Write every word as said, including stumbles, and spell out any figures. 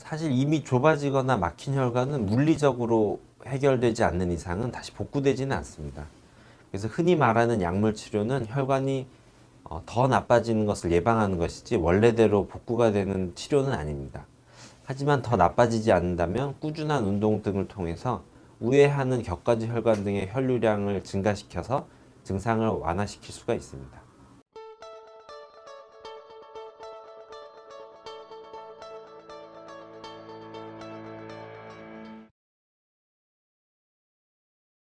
사실 이미 좁아지거나 막힌 혈관은 물리적으로 해결되지 않는 이상은 다시 복구되지는 않습니다. 그래서 흔히 말하는 약물 치료는 혈관이 어, 더 나빠지는 것을 예방하는 것이지 원래대로 복구가 되는 치료는 아닙니다. 하지만 더 나빠지지 않는다면 꾸준한 운동 등을 통해서 우회하는 격가지 혈관 등의 혈류량을 증가시켜서 증상을 완화시킬 수가 있습니다.